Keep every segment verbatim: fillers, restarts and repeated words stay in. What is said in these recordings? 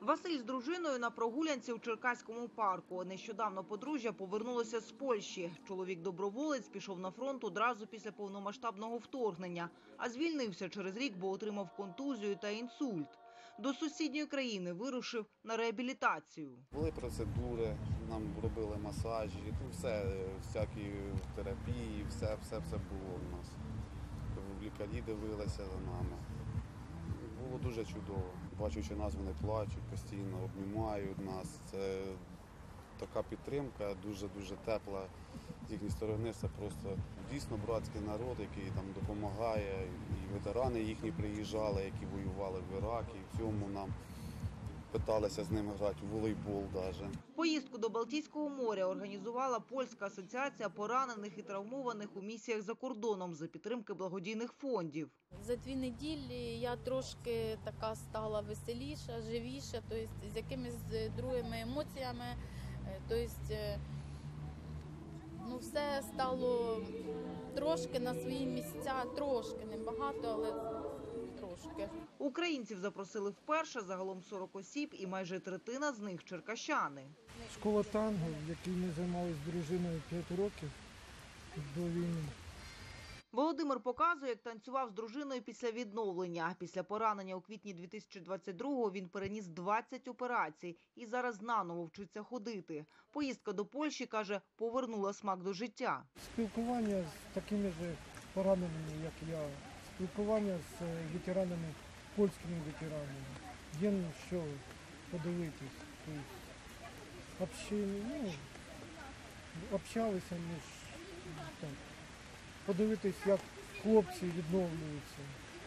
Василь з дружиною на прогулянці у Черкаському парку. Нещодавно подружжя повернулося з Польщі. Чоловік-доброволець пішов на фронт одразу після повномасштабного вторгнення, а звільнився через рік, бо отримав контузію та інсульт. До сусідньої країни вирушив на реабілітацію. Були процедури, нам робили масажі, ну, все, всякі терапії, все, все, все було у нас. Лікарі дивилися за нами. Було дуже чудово. Бачучи нас, вони плачуть, постійно обнімають нас. Це така підтримка, дуже-дуже тепла з їхньої сторони. Це просто дійсно братський народ, який там допомагає. І ветерани їхні приїжджали, які воювали в Іракі. В цьому нам питалися з ними грати у волейбол навіть. Поїздку до Балтійського моря організувала Польська асоціація поранених і травмованих у місіях за кордоном за підтримки благодійних фондів. За дві неділі я трошки така стала веселіша, живіша, тобто з якимись другими емоціями. Тобто, ну, все стало трошки на свої місця, трошки, не багато, але трошки. Українців запросили вперше, загалом сорок осіб, і майже третина з них – черкащани. Школа танго, в якій ми займалися з дружиною п'ять років до війни. Володимир показує, як танцював з дружиною після відновлення. Після поранення у квітні дві тисячі двадцять другого він переніс двадцять операцій і зараз наново вчиться ходити. Поїздка до Польщі, каже, повернула смак до життя. Спілкування з такими ж пораненими, як я, спілкування з ветеранами, польськими ветеранами. Є на що подивитись. Тобто, общі, ну, общалися між, так, подивитись, як хлопці відновлюються.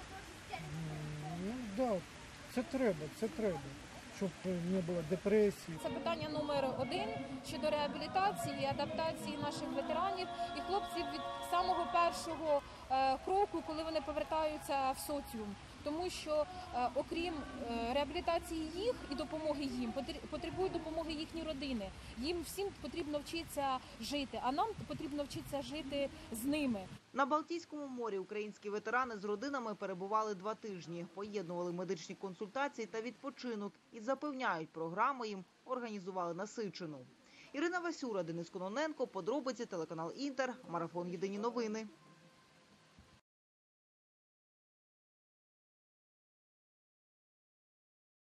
Ну, да, це треба, це треба, щоб не було депресії. Це питання номер один щодо реабілітації, адаптації наших ветеранів і хлопців від самого першого е, кроку, коли вони повертаються в соціум. Тому що, е, окрім е, реабілітації їх і допомоги їм, потребують допомоги їхні родини. Їм всім потрібно вчитися жити, а нам потрібно вчитися жити з ними. На Балтійському морі українські ветерани з родинами перебували два тижні. Поєднували медичні консультації та відпочинок. І запевняють, програми їм організували насичену. Ірина Васюра, Денис Кононенко, подробиці, телеканал Інтер, марафон «Єдині новини».